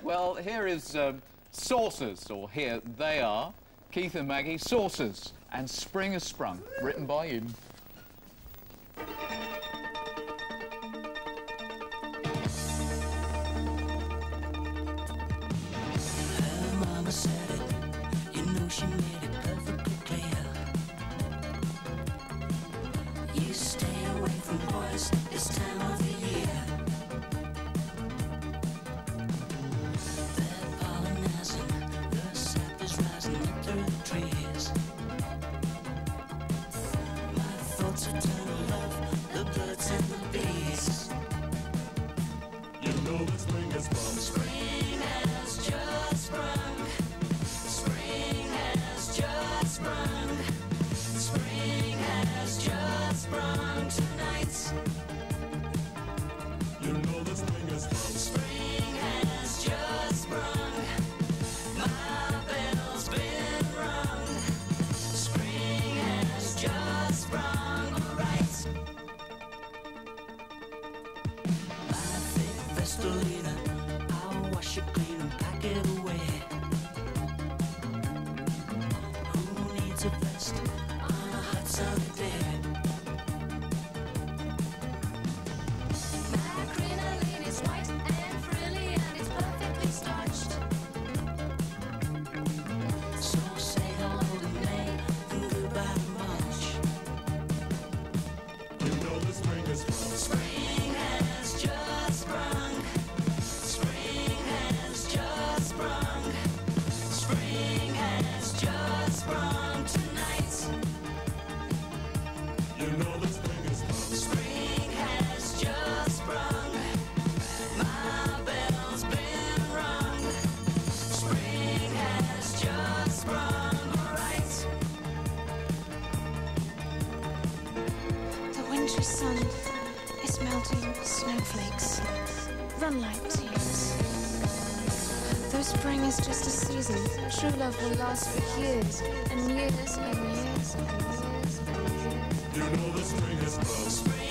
Well, here is Saucers, or here they are, Keith and Maggie, Saucers, and Spring Has Sprung, written by you. Her mama said it, you know she made it perfectly clear. You stay away from boys this time of the year. They're pollinizing, the sap is rising up through the trees. My thoughts are turned to love, the birds and the bees. You know that spring has sprung. Spring has just sprung. Spring has just sprung. Spring has just sprung tonight. You know that spring has sprung. Spring has just sprung. My bell's been rung. Spring has just sprung, alright. My thick Vestalina, I'll wash it clean and pack it away. Who needs a vest on a hot sunny day? My crinoline is white and frilly and it's perfectly starched. So say hello to May and goodbye to March. You know that spring has sprung. Spring has just sprung. Spring has just sprung. Spring has just sprung tonight. You know that spring has sprung. Spring has just sprung. My bell's been rung. Spring has just sprung, alright. The wintry sun is melting snowflakes, run like tears. Though spring is just a season, true love will last for years and years and years and years and years. You know that spring has sprung. Spring